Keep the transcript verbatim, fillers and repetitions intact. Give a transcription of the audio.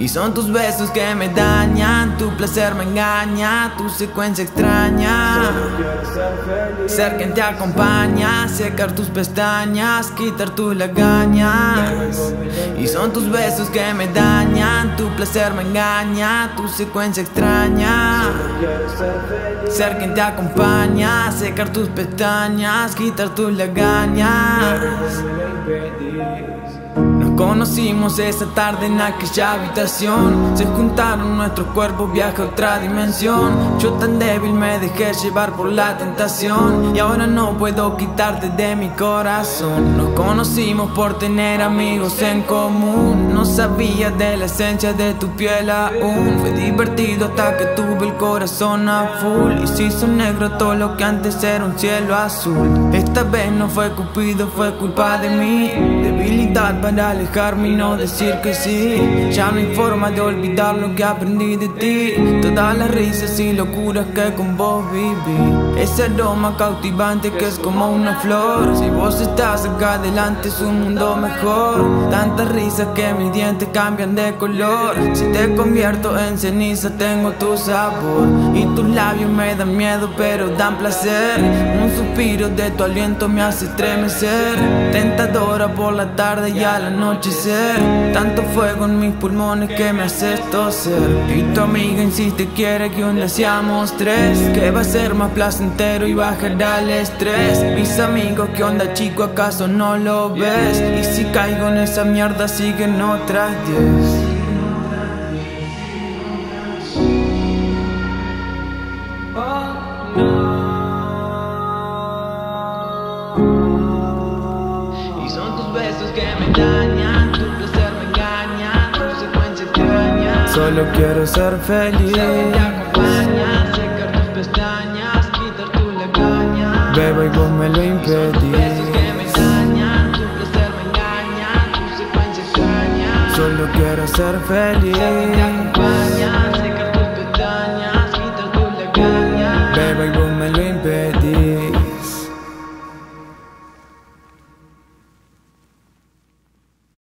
Y son tus besos que me dañan, tu placer me engaña, tu secuencia extraña. Ser quien te acompaña, secar tus pestañas, quitar tus lagañas. Y son tus besos que me dañan, tu placer me engaña, tu secuencia extraña. Ser quien te acompaña, secar tus pestañas, quitar tus lagañas. Nos conocimos esa tarde en aquella habitación. Se juntaron nuestros cuerpos, viaje a otra dimensión. Yo tan débil me dejé llevar por la tentación, y ahora no puedo quitarte de mi corazón. Nos conocimos por tener amigos en común. No sabía de la esencia de tu piel aún. Fue divertido hasta que tuve el corazón a full. Y se hizo negro todo lo que antes era un cielo azul. Esta vez no fue Cupido, fue culpa de mí. Debilidad para alejarme y no decir que sí. Ya no hay forma de olvidar lo que aprendí de ti. Todas las risas y locuras que con vos viví. Ese aroma cautivante que es como una flor. Si vos estás acá adelante es un mundo mejor. Tantas risas que mis dientes cambian de color. Si te convierto en ceniza tengo tu sabor. Y tus labios me dan miedo pero dan placer. Un suspiro de tu aliento me hace estremecer. Tentadora por la tarde y al anochecer. Tanto fuego en mis pulmones que me haces toser. Y tu amiga insiste, quiere que un día seamos tres, que va a ser más placentero y bajará el estrés. Mis amigos, ¿qué onda chico? ¿Acaso no lo ves? Y si caigo en esa mierda siguen otras diez. Y son tus besos que me dañan, tu placer me engaña, tu secuencia extraña. Solo quiero ser feliz. Ser te acompaña, secar tus pestañas, quitar tu lagaña. Bebo y vos me lo impedís. Tus besos que me dañan, tu placer me engaña, tu secuencia extraña. Solo quiero ser feliz. Ser te acompaña.